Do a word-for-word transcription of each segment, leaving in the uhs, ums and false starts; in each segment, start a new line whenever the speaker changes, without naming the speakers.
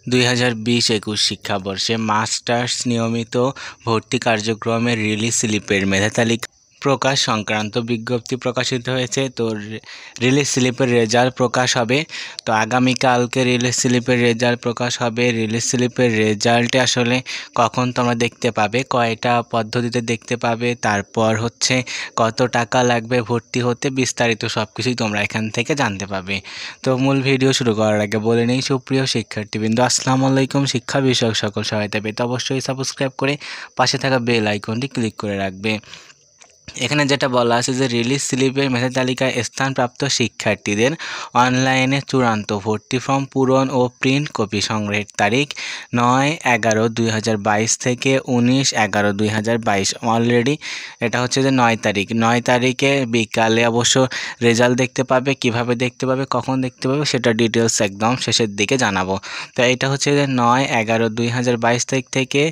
দুই হাজার বিশ একুশ শিক্ষাবর্ষে মাস্টার্স নিয়মিত ভর্তি কার্যক্রমের রিলিজ স্লিপের মেধা তালিকা প্রকাশ সংক্রান্ত বিজ্ঞপ্তি প্রকাশিত হয়েছে। তো রিলিজ স্লিপের রেজাল্ট প্রকাশ হবে। তো আগামীকালকে রিলিজ স্লিপের রেজাল্ট প্রকাশ হবে। রিলিজ স্লিপের রেজাল্টে আসলে কখন তোমরা দেখতে পাবে, কয়টা পদ্ধতিতে দেখতে পাবে, তারপর হচ্ছে কত টাকা লাগবে ভর্তি হতে, বিস্তারিত সব কিছুই তোমরা এখান থেকে জানতে পাবে। তো মূল ভিডিও শুরু করার আগে বলে নেই, সুপ্রিয় শিক্ষার্থীবৃন্দ, আসসালামু আলাইকুম। শিক্ষা বিষয়ক সকল সহায়তা পেতে অবশ্যই সাবস্ক্রাইব করে পাশে থাকা বেল আইকনটি ক্লিক করে রাখবে। এখানে যেটা বলা আছে যে রিলিজ স্লিপের মেধা তালিকায় স্থানপ্রাপ্ত শিক্ষার্থীদের অনলাইনে চূড়ান্ত ভর্তি ফর্ম পূরণ ও প্রিন্ট কপি সংগ্রহের তারিখ নয় এগারো দুই হাজার বাইশ থেকে উনিশ এগারো দুই হাজার বাইশ। অলরেডি এটা হচ্ছে যে নয় তারিখ নয় তারিখে বিকালে অবশ্য রেজাল্ট দেখতে পাবে। কিভাবে দেখতে পাবে, কখন দেখতে পাবে, সেটা ডিটেলস একদম শেষের দিকে জানাবো। তো এটা হচ্ছে যে নয় এগারো দুই হাজার বাইশ তারিখ থেকে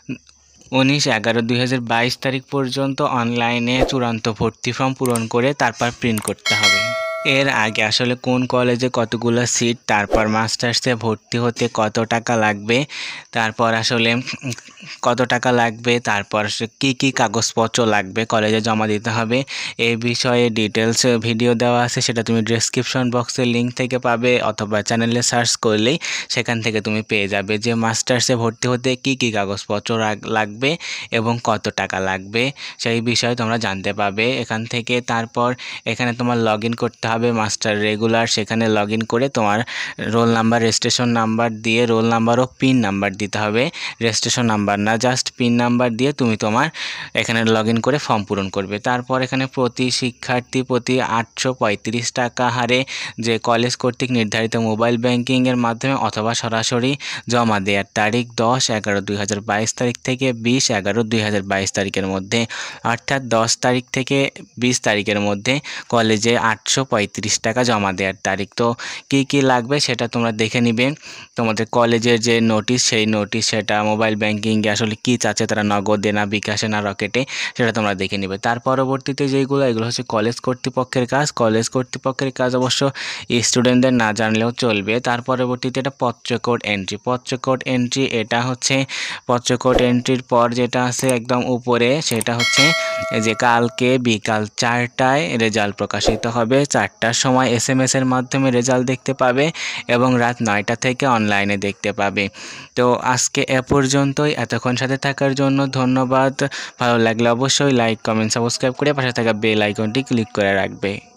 উনিশ এগারো দুই হাজার বাইশ তারিখ পর্যন্ত অনলাইনে চূড়ান্ত ভর্তি ফর্ম পূরণ করে তারপর প্রিন্ট করতে হবে। এর আগে আসলে কোন কলেজে কতগুলো সিট, তারপর মাস্টার্সে ভর্তি হতে কত টাকা লাগবে, তারপর আসলে কত টাকা লাগবে, তারপর কি কি কাগজপত্র লাগবে কলেজে জমা দিতে হবে, এই বিষয়ে ডিটেলস ভিডিও দেওয়া আছে। সেটা তুমি ডেসক্রিপশন বক্সের লিঙ্ক থেকে পাবে, অথবা চ্যানেলে সার্চ করলেই সেখান থেকে তুমি পেয়ে যাবে যে মাস্টার্সে ভর্তি হতে কি কি কাগজপত্র লাগবে এবং কত টাকা লাগবে, সেই বিষয়ে তোমরা জানতে পাবে এখান থেকে। তারপর এখানে তোমার লগ ইন করতে হবে মাস্টার রেগুলার। সেখানে লগ ইন করে তোমার রোল নাম্বার, রেজিস্ট্রেশন নাম্বার দিয়ে রোল নাম্বার ও পিন নাম্বার দিতে হবে। রেজিস্ট্রেশন নাম্বার না, জাস্ট পিন নাম্বার দিয়ে তুমি তোমার এখানে লগ ইন করে ফর্ম পূরণ করবে। তারপর এখানে প্রতি শিক্ষার্থী প্রতি আটশো পঁয়ত্রিশ টাকা হারে যে কলেজ কর্তৃক নির্ধারিত মোবাইল ব্যাংকিংয়ের মাধ্যমে অথবা সরাসরি জমা দেওয়ার তারিখ দশ এগারো দুই হাজার বাইশ তারিখ থেকে বিশ এগারো দুই হাজার বাইশ তারিখের মধ্যে, অর্থাৎ দশ তারিখ থেকে বিশ তারিখের মধ্যে কলেজে আটশো পঁয়ত্রিশ টাকা জমা দেওয়ার তারিখ। তো কী কী লাগবে সেটা তোমরা দেখে নিবে। তোমাদের কলেজের যে নোটিশ, সেই নোটিশ সেটা মোবাইল ব্যাংকিংয়ে আসলে কী চাচ্ছে, তারা নগদে না বিকাশে না রকেটে, সেটা তোমরা দেখে নিবে। তার পরবর্তীতে যেইগুলো, এগুলো হচ্ছে কলেজ কর্তৃপক্ষের কাজ। কলেজ কর্তৃপক্ষের কাজ অবশ্য স্টুডেন্টদের না জানলেও চলবে। তার পরবর্তীতে এটা পত্রকোড এন্ট্রি। পত্রকোড এন্ট্রি এটা হচ্ছে পত্রকোড এন্ট্রির পর যেটা আছে একদম উপরে, সেটা হচ্ছে যে কালকে বিকাল চারটায় রেজাল্ট প্রকাশিত হবে। চারটার সময় এস এম এসের মাধ্যমে রেজাল্ট দেখতে পাবে এবং রাত নয়টা থেকে অনলাইনে দেখতে পাবে। তো আজকে এ পর্যন্তই। এতক্ষণ সাথে থাকার জন্য ধন্যবাদ। ভালো লাগলে অবশ্যই লাইক, কমেন্ট, সাবস্ক্রাইব করে পাশে থাকা বেল আইকনটি ক্লিক করে রাখবে।